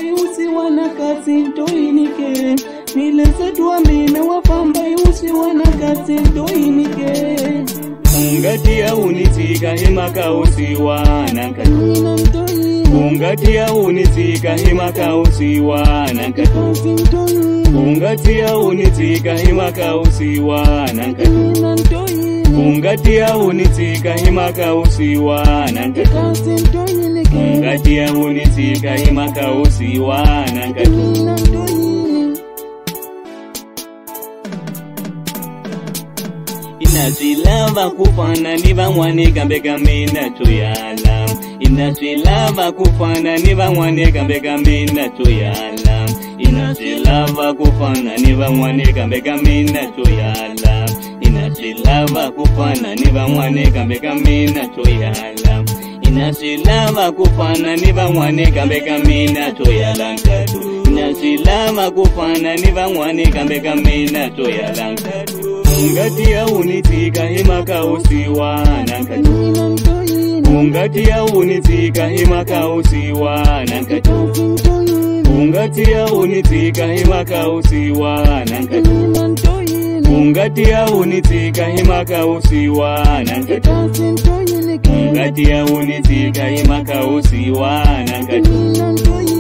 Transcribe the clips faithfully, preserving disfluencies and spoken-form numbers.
Ussiwana kasinto inike. Nilese tuamine wafamba Ussiwana kasinto inike. Ungatia unitika himaka Ussiwana Nina mtoi. Ungatia unitika himaka Ussiwana Kasinto inike. Ungatia unitika himaka Ussiwana Nina mtoi. Ungatia unitika himaka Ussiwana Kasinto inike. Ungatia unitika himaka Ussiwana Nina mtoi. Inasilava kufana ni bamwane kambe kambe na choyala. Inasilava kufana ni bamwane kambe kambe na choyala. Inasilava kufana ni bamwane kambe kambe na choyala. Inasilava kufana ni bamwane kambe kambe na choyala. Inasilava kufana ni bamwane kambe kambe na choyala nkatu. Inasilava kufana ni bamwane kambe kambe na choyala nkatu. Ungatia unitika himaka Ussiwana nkatu. Nina mtoi. Ungatia unitika himaka Ussiwana nkatu. Kasinto inike. Ungatia unitika himaka Ussiwana nkatu. Nina mtoi. Ungatia unitika himaka Ussiwana nkatu. Kasinto inike. Ungatia unitika himaka Ussiwana nkatu. Nina mtoi.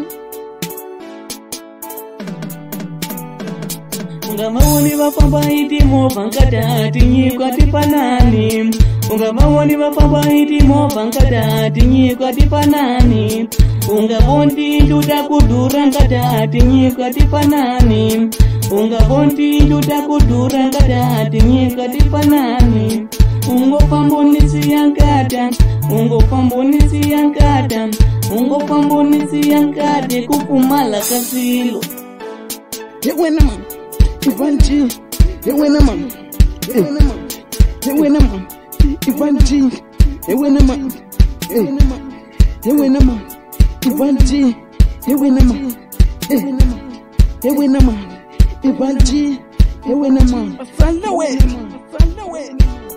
Ungamawoni bafamba itimo bankata tinyikwa tipanani. Ungamawoni bafamba itimo bankata tinyikwa tipanani. Ungabondi tutakudura nkata tinyikwa tipanani. Ungabondi tutakudura nkata tinyikwa tipanani. Ungo pambonisi yankata, ungo pambonisi yankata, ungo pambonisi yankate kupumala kasilo. Yewena man, Val G, Yewena man, Yewena man, Yewena man, Val G, Yewena man, Yewena man, Val G, Yewena man, Yewena man, Val G, Yewena man. Follow it, follow it.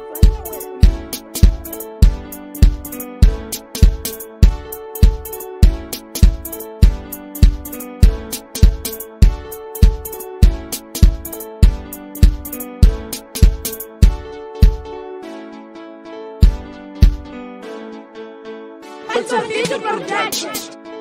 It's a video production.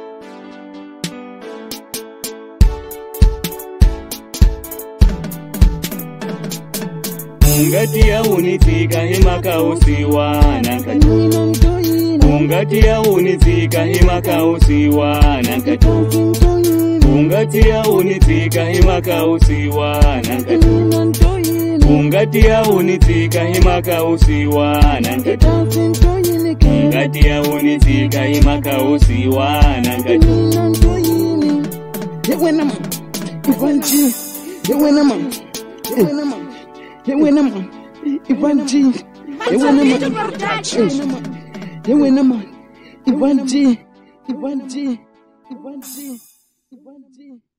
Ungatia unitika himaka Ussiwana nkatu. Nina mtoi. Ungatia unitika himaka Ussiwana nkatu. Kasinto inike. Ungatia unitika himaka Ussiwana nkatu. Nina mtoi. Ungatia unitika himaka Ussiwana nkatu. Kasinto inike. Ungatia unitika himaka Ussiwana nkatu. Nina mtoi. Yewena man, Val G, Yewena man, Yewena man, Yewena man, Val G, Yewena man, Yewena man, Val G, Val G, Val G, Val G.